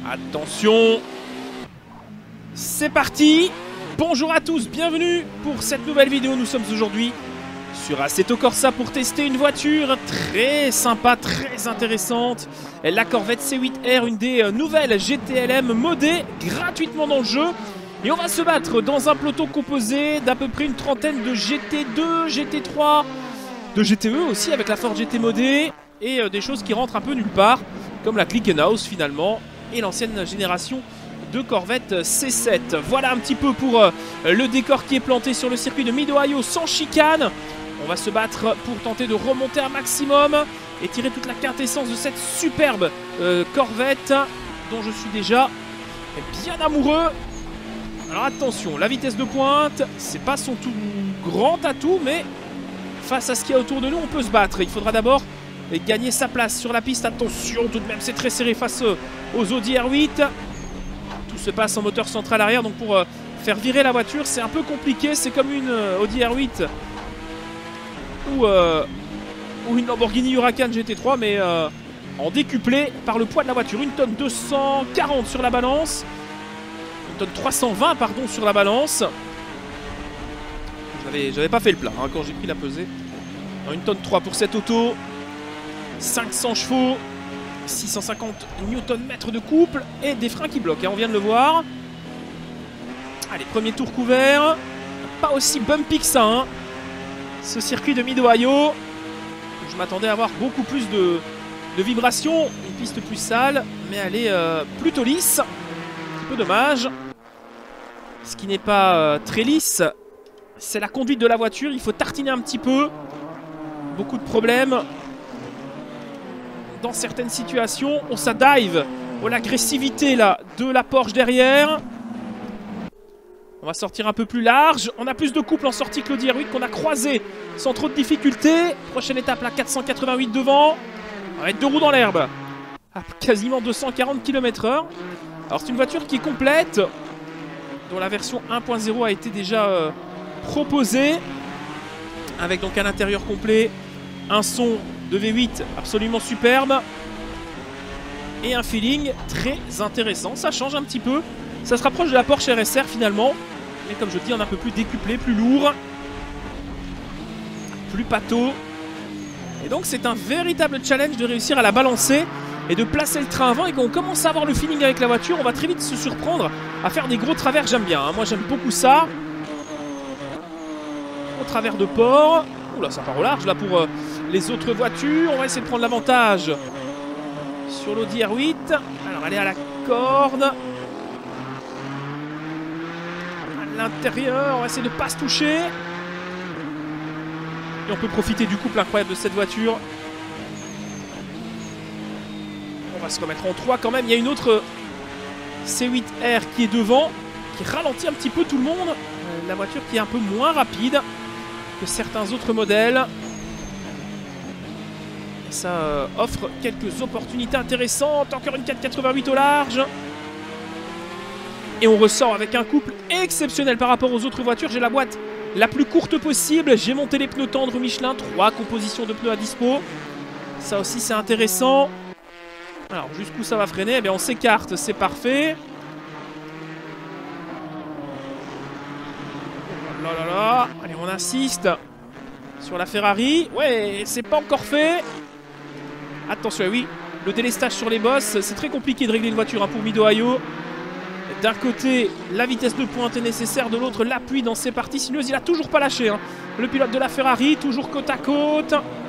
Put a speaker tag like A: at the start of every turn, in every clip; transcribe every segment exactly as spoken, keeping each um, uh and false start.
A: Attention, c'est parti. Bonjour à tous, bienvenue pour cette nouvelle vidéo. Nous sommes aujourd'hui sur Assetto Corsa pour tester une voiture très sympa, très intéressante. La Corvette C huit R, une des nouvelles G T L M modées gratuitement dans le jeu. Et on va se battre dans un peloton composé d'à peu près une trentaine de G T deux, G T trois, de G T E aussi avec la Ford G T modée. Et euh, des choses qui rentrent un peu nulle part, comme la Glickenhaus finalement, et l'ancienne génération de Corvette C sept. Voilà un petit peu pour euh, le décor qui est planté sur le circuit de Mid-Ohio sans chicane. On va se battre pour tenter de remonter un maximum et tirer toute la quintessence de cette superbe euh, Corvette dont je suis déjà bien amoureux. Alors attention, la vitesse de pointe, c'est pas son tout grand atout, mais face à ce qu'il y a autour de nous, on peut se battre. Il faudra d'abord gagner sa place sur la piste. Attention, tout de même, c'est très serré face aux Audi R huit. Tout se passe en moteur central arrière, donc pour euh, faire virer la voiture, c'est un peu compliqué. C'est comme une euh, Audi R huit ou, euh, ou une Lamborghini Huracan G T trois, mais euh, en décuplé par le poids de la voiture. Une tonne deux cent quarante sur la balance. Une tonne trois cent vingt, pardon, sur la balance. J'avais pas fait le plein hein, quand j'ai pris la pesée. Une tonne trois pour cette auto. cinq cents chevaux, six cent cinquante newton-mètres de couple et des freins qui bloquent, hein, on vient de le voir. Allez, premier tour couvert. Pas aussi bumpy que ça, hein. Ce circuit de Mid-Ohio. Je m'attendais à avoir beaucoup plus de, de vibrations. Une piste plus sale, mais elle est euh, plutôt lisse. Un peu dommage. Ce qui n'est pas euh, très lisse, c'est la conduite de la voiture. Il faut tartiner un petit peu. Beaucoup de problèmes. Dans certaines situations, on s'adive. Oh, l'agressivité là de la Porsche derrière. On va sortir un peu plus large. On a plus de couple en sortie que l'Audi R huit qu'on a croisé sans trop de difficultés. Prochaine étape, là, quatre cent quatre-vingt-huit devant. On va mettre deux roues dans l'herbe. À quasiment deux cent quarante kilomètres heure. Alors c'est une voiture qui est complète, dont la version un point zéro a été déjà euh, proposée. Avec donc un intérieur complet, un son de V huit absolument superbe et un feeling très intéressant. Ça change un petit peu, ça se rapproche de la Porsche R S R finalement, mais comme je dis, on est un peu plus décuplé, plus lourd, plus pâteau, et donc c'est un véritable challenge de réussir à la balancer et de placer le train avant. Et quand on commence à avoir le feeling avec la voiture, on va très vite se surprendre à faire des gros travers. J'aime bien, hein. Moi j'aime beaucoup ça. Au travers de port. Oula, ça part au large là pour euh, les autres voitures. On va essayer de prendre l'avantage sur l'Audi R huit. Alors elle est à la corde. À l'intérieur, on va essayer de ne pas se toucher. Et on peut profiter du couple incroyable de cette voiture. On va se remettre en trois quand même. Il y a une autre C huit R qui est devant, qui ralentit un petit peu tout le monde. Euh, la voiture qui est un peu moins rapide que certains autres modèles. Et ça euh, offre quelques opportunités intéressantes. Encore une quatre cent quatre-vingt-huit au large. Et on ressort avec un couple exceptionnel par rapport aux autres voitures. J'ai la boîte la plus courte possible. J'ai monté les pneus tendres Michelin. Trois compositions de pneus à dispo. Ça aussi c'est intéressant. Alors jusqu'où ça va freiner? Eh bien on s'écarte, c'est parfait. Là, là, là. Allez, on insiste sur la Ferrari. Ouais, c'est pas encore fait. Attention, oui, le délestage sur les bosses, c'est très compliqué de régler une voiture hein, pour Mid-Ohio. D'un côté, la vitesse de pointe est nécessaire, de l'autre, l'appui dans ses parties sinueuses. Il a toujours pas lâché, hein. Le pilote de la Ferrari, toujours côte à côte.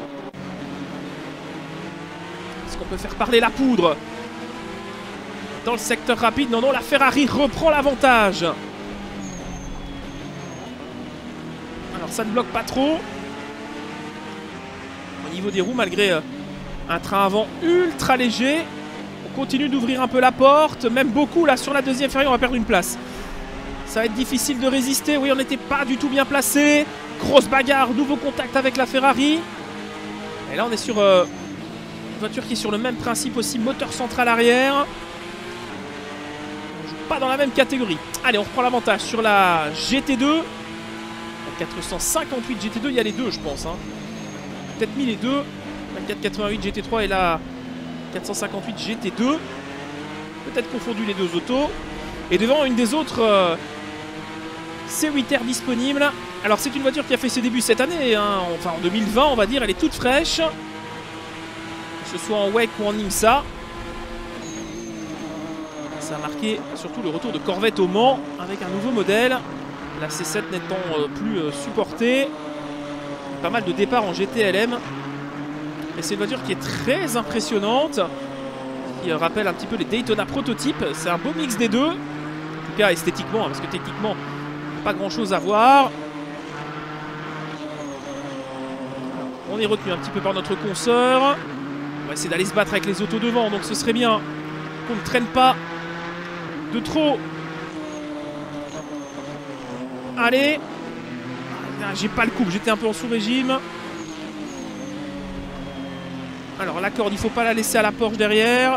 A: Est-ce qu'on peut faire parler la poudre dans le secteur rapide? Non, non, la Ferrari reprend l'avantage. Alors ça ne bloque pas trop. Au niveau des roues, malgré euh, un train avant ultra léger, on continue d'ouvrir un peu la porte. Même beaucoup là sur la deuxième Ferrari, on va perdre une place. Ça va être difficile de résister. Oui, on n'était pas du tout bien placé. Grosse bagarre, nouveau contact avec la Ferrari. Et là on est sur euh, une voiture qui est sur le même principe aussi, moteur central arrière. On joue pas dans la même catégorie. Allez, on reprend l'avantage sur la G T deux. quatre cent cinquante-huit G T deux, il y a les deux je pense hein. Peut-être mis les deux. La quatre cent quatre-vingt-huit G T trois et la quatre cent cinquante-huit G T deux. peut-être confondu les deux autos. Et devant, une des autres euh, C huit R disponibles. Alors c'est une voiture qui a fait ses débuts cette année, hein. Enfin en deux mille vingt on va dire, elle est toute fraîche. Que ce soit en W E C ou en IMSA. Ça a marqué surtout le retour de Corvette au Mans avec un nouveau modèle. La C sept n'étant euh, plus euh, supportée. Pas mal de départs en G T L M. Et c'est une voiture qui est très impressionnante. Qui euh, rappelle un petit peu les Daytona prototypes. C'est un beau mix des deux. En tout cas esthétiquement, hein, parce que techniquement, pas grand chose à voir. On est retenu un petit peu par notre consoeur. On va essayer d'aller se battre avec les autos devant. Donc ce serait bien qu'on ne traîne pas de trop. Allez. Ah, j'ai pas le coup. J'étais un peu en sous-régime. Alors la corde, il faut pas la laisser à la Porsche derrière.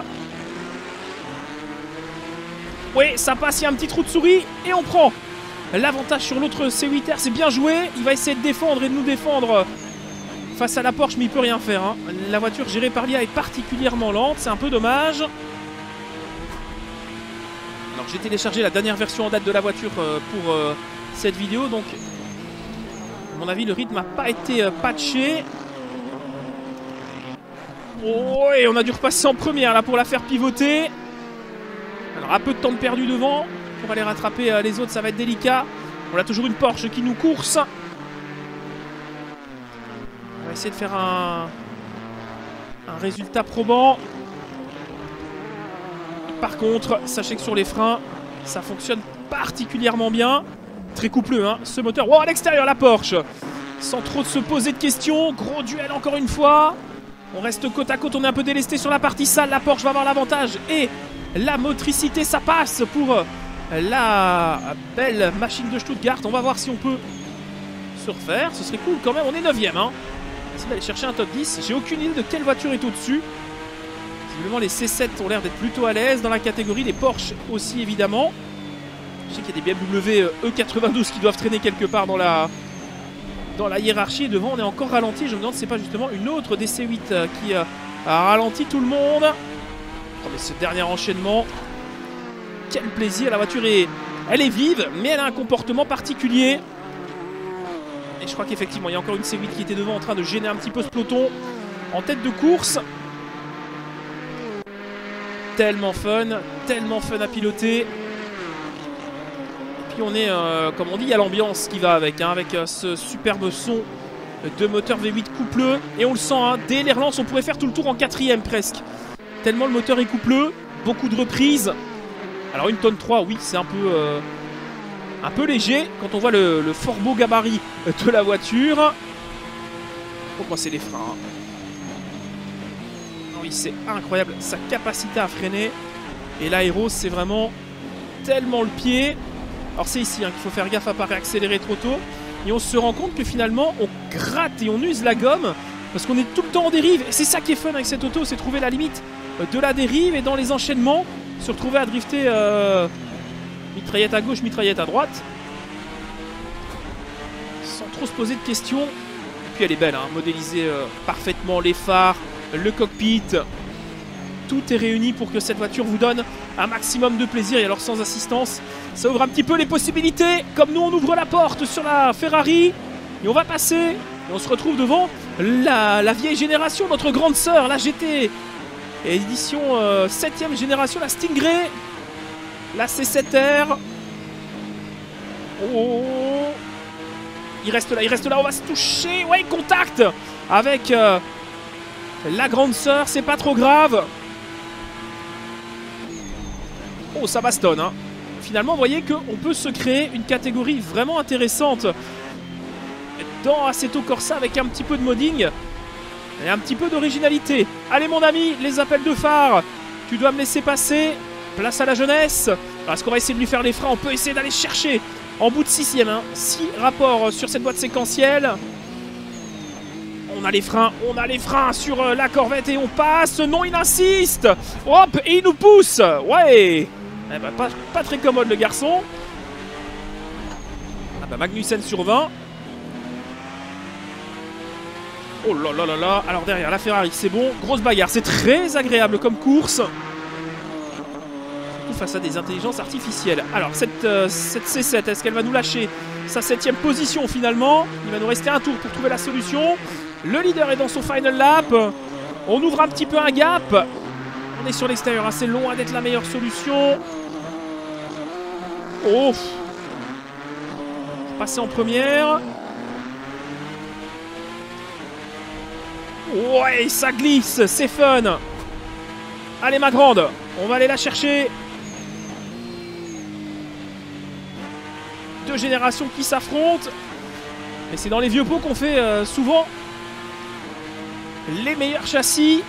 A: Oui, ça passe. Il y a un petit trou de souris. Et on prend l'avantage sur l'autre C huit R. C'est bien joué. Il va essayer de défendre et de nous défendre face à la Porsche, mais il peut rien faire, hein. La voiture gérée par l'I A est particulièrement lente, c'est un peu dommage. Alors j'ai téléchargé la dernière version en date de la voiture euh, pour euh, cette vidéo, donc à mon avis le rythme n'a pas été euh, patché. Oh, et on a dû repasser en première là pour la faire pivoter. Alors un peu de temps de perdu devant, pour aller rattraper euh, les autres ça va être délicat. On a toujours une Porsche qui nous course. On va essayer de faire un, un résultat probant. Par contre, sachez que sur les freins, ça fonctionne particulièrement bien. Très coupleux, hein, ce moteur. Oh, à l'extérieur, la Porsche. Sans trop se poser de questions. Gros duel encore une fois. On reste côte à côte. On est un peu délesté sur la partie sale. La Porsche va avoir l'avantage. Et la motricité, ça passe pour la belle machine de Stuttgart. On va voir si on peut se refaire. Ce serait cool quand même. On est neuvième, hein. Essayer d'aller chercher un top dix. J'ai aucune idée de quelle voiture est au-dessus. Visiblement les C sept ont l'air d'être plutôt à l'aise dans la catégorie. Les Porsche aussi évidemment. Je sais qu'il y a des B M W E quatre-vingt-douze qui doivent traîner quelque part dans la, dans la hiérarchie. Et devant on est encore ralenti. Je me demande si c'est pas justement une autre des C huit qui a ralenti tout le monde. Oh, mais ce dernier enchaînement. Quel plaisir. La voiture est, elle est vive mais elle a un comportement particulier. Et je crois qu'effectivement, il y a encore une C huit qui était devant en train de gêner un petit peu ce peloton en tête de course. Tellement fun, tellement fun à piloter. Et puis on est, euh, comme on dit, il y a l'ambiance qui va avec, hein, avec euh, ce superbe son de moteur V huit coupleux. Et on le sent, hein, dès les relances, on pourrait faire tout le tour en quatrième presque. Tellement le moteur est coupleux, beaucoup de reprises. Alors une tonne trois, oui, c'est un peu... Euh, Un peu léger quand on voit le, le fort beau gabarit de la voiture. Faut coincer les freins. Hein. Oui, c'est incroyable sa capacité à freiner. Et l'aéro, c'est vraiment tellement le pied. Alors c'est ici hein, qu'il faut faire gaffe à ne pas réaccélérer trop tôt. Et on se rend compte que finalement, on gratte et on use la gomme. Parce qu'on est tout le temps en dérive. Et c'est ça qui est fun avec cette auto, c'est trouver la limite de la dérive. Et dans les enchaînements, se retrouver à drifter... Euh mitraillette à gauche, mitraillette à droite. Sans trop se poser de questions. Et puis elle est belle, hein, modélisée euh, parfaitement. Les phares, le cockpit. Tout est réuni pour que cette voiture vous donne un maximum de plaisir. Et alors sans assistance, ça ouvre un petit peu les possibilités. Comme nous, on ouvre la porte sur la Ferrari. Et on va passer. Et on se retrouve devant la, la vieille génération, notre grande sœur, la G T. Édition euh, septième génération, la Stingray. La C sept R. Oh. Il reste là, il reste là, on va se toucher. Ouais, contact avec euh, la grande sœur, c'est pas trop grave. Oh, ça bastonne, hein. Finalement, vous voyez qu'on peut se créer une catégorie vraiment intéressante dans Assetto Corsa avec un petit peu de modding et un petit peu d'originalité. Allez, mon ami, les appels de phare, tu dois me laisser passer. Place à la jeunesse. Est-ce qu'on va essayer de lui faire les freins? On peut essayer d'aller chercher en bout de sixième. Hein. six rapports sur cette boîte séquentielle. On a les freins. On a les freins sur la Corvette et on passe. Non, il insiste. Hop, et il nous pousse. Ouais. Eh ben, pas, pas très commode le garçon. Ah bah, Magnussen sur vingt. Oh là là là là. Alors derrière la Ferrari, c'est bon. Grosse bagarre. C'est très agréable comme course. surtout face à des intelligences artificielles. Alors, cette, euh, cette C sept, est-ce qu'elle va nous lâcher sa septième position finalement? Il va nous rester un tour pour trouver la solution. Le leader est dans son final lap. On ouvre un petit peu un gap. On est sur l'extérieur, hein. C'est loin d'être la meilleure solution. Oh! Passer en première. Ouais, ça glisse, c'est fun. Allez, ma grande, on va aller la chercher. Deux générations qui s'affrontent. Et c'est dans les vieux pots qu'on fait euh, souvent les meilleurs châssis.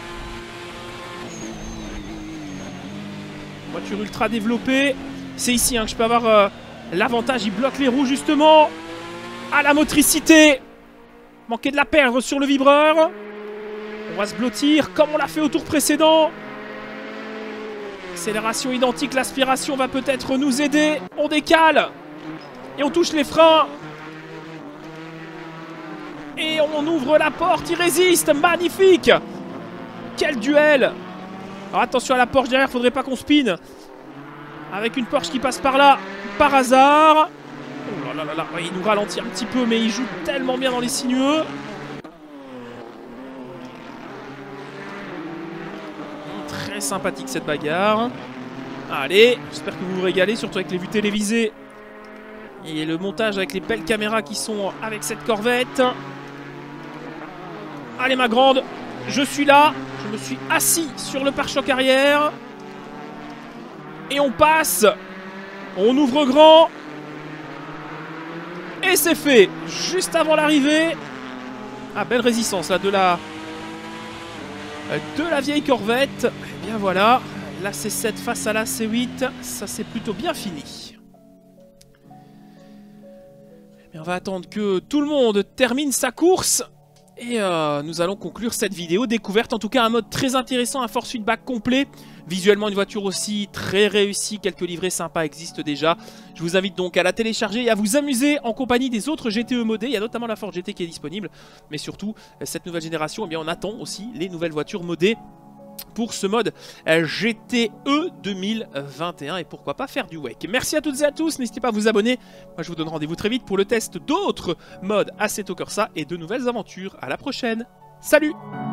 A: Voiture ultra développée. C'est ici hein, que je peux avoir euh, l'avantage. Il bloque les roues justement. À la motricité. Manquer de la perdre sur le vibreur. On va se blottir comme on l'a fait au tour précédent. Accélération identique. L'aspiration va peut-être nous aider. On décale. Et on touche les freins. Et on ouvre la porte. Il résiste. Magnifique. Quel duel. Alors attention à la Porsche derrière. Faudrait pas qu'on spin. Avec une Porsche qui passe par là. Par hasard. Oh là là là là. Ouais, il nous ralentit un petit peu. Mais il joue tellement bien dans les sinueux. Très sympathique cette bagarre. Allez. J'espère que vous vous régalez. Surtout avec les vues télévisées. Et le montage avec les belles caméras qui sont avec cette Corvette. Allez ma grande, je suis là. Je me suis assis sur le pare-choc arrière. Et on passe. On ouvre grand. Et c'est fait. Juste avant l'arrivée. Ah, belle résistance là de la... De la vieille Corvette. Et bien voilà. La C sept face à la C huit. Ça c'est plutôt bien fini. Et on va attendre que tout le monde termine sa course. Et euh, nous allons conclure cette vidéo découverte. En tout cas, un mode très intéressant, un force feedback complet. Visuellement, une voiture aussi très réussie. Quelques livrets sympas existent déjà. Je vous invite donc à la télécharger et à vous amuser en compagnie des autres G T E modés. Il y a notamment la Ford G T qui est disponible. Mais surtout, cette nouvelle génération, eh bien, on attend aussi les nouvelles voitures modées pour ce mode G T E deux mille vingt et un et pourquoi pas faire du wake. Merci à toutes et à tous, n'hésitez pas à vous abonner. Moi je vous donne rendez-vous très vite pour le test d'autres modes Assetto Corsa et de nouvelles aventures. À la prochaine, salut!